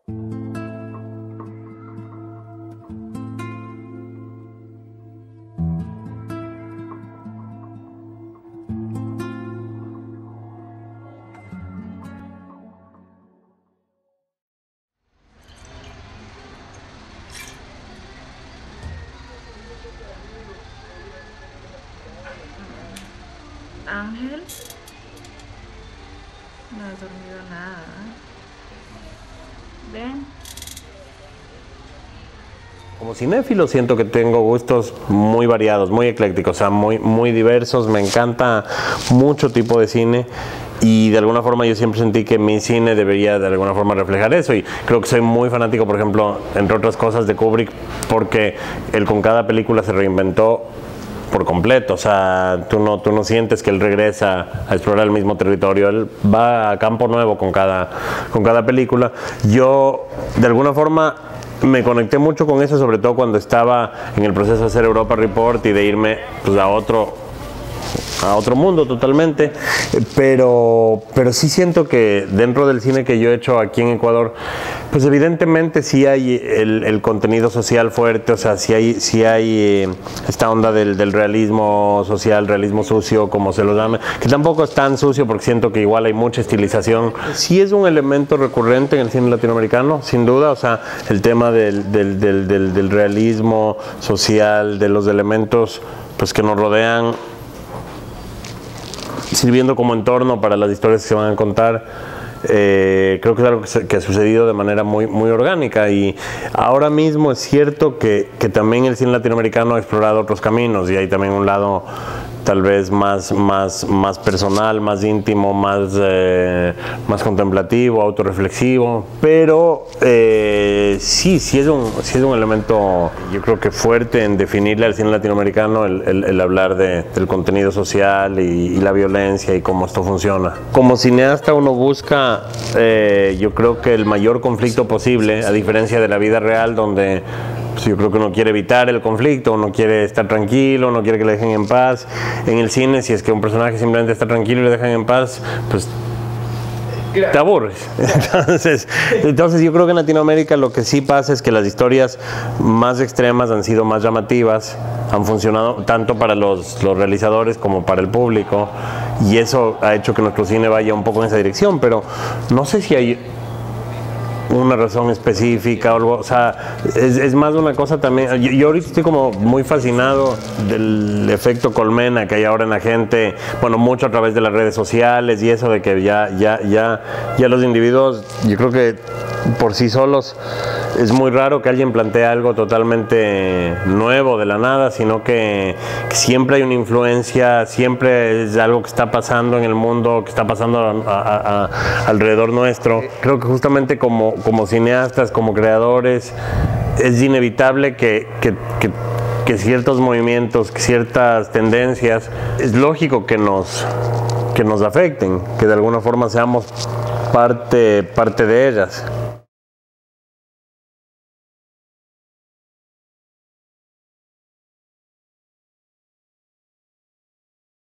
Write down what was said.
Ángel, no has dormido nada. Ven. Como cinéfilo siento que tengo gustos muy variados, muy eclécticos, o sea, muy diversos. Me encanta mucho tipo de cine y de alguna forma yo siempre sentí que mi cine debería de alguna forma reflejar eso, y creo que soy muy fanático, por ejemplo, entre otras cosas, de Kubrick, porque él con cada película se reinventó por completo. O sea, tú no sientes que él regresa a explorar el mismo territorio, él va a campo nuevo con cada película. Yo de alguna forma me conecté mucho con eso, sobre todo cuando estaba en el proceso de hacer Europa Report y de irme pues a otro mundo totalmente, pero sí siento que dentro del cine que yo he hecho aquí en Ecuador, pues evidentemente sí hay el contenido social fuerte. O sea, sí hay esta onda del realismo social, realismo sucio, como se lo llame, que tampoco es tan sucio porque siento que igual hay mucha estilización. Sí es un elemento recurrente en el cine latinoamericano, sin duda. O sea, el tema del realismo social, de los elementos pues que nos rodean, sirviendo como entorno para las historias que se van a contar. Creo que es algo que ha sucedido de manera muy orgánica, y ahora mismo es cierto que también el cine latinoamericano ha explorado otros caminos, y hay también un lado tal vez más personal, más íntimo, más contemplativo, autorreflexivo, pero sí es un elemento, yo creo que fuerte en definirle al cine latinoamericano el hablar del contenido social y la violencia y cómo esto funciona. Como cineasta uno busca, yo creo que el mayor conflicto posible, a diferencia de la vida real, donde pues yo creo que uno quiere evitar el conflicto, uno quiere estar tranquilo, uno quiere que le dejen en paz. En el cine, si es que un personaje simplemente está tranquilo y le dejan en paz, pues te aburres. Entonces yo creo que en Latinoamérica lo que sí pasa es que las historias más extremas han sido más llamativas, han funcionado tanto para los realizadores como para el público, y eso ha hecho que nuestro cine vaya un poco en esa dirección, pero no sé si hay una razón específica o algo. O sea, es más una cosa también. Yo ahorita estoy como muy fascinado del efecto colmena que hay ahora en la gente, bueno, mucho a través de las redes sociales y eso, de que ya los individuos, yo creo que por sí solos es muy raro que alguien plantee algo totalmente nuevo de la nada, sino que siempre hay una influencia, siempre es algo que está pasando en el mundo, que está pasando alrededor nuestro. Creo que justamente como cineastas, como creadores, es inevitable que ciertos movimientos, que ciertas tendencias, es lógico que nos afecten, que de alguna forma seamos parte de ellas.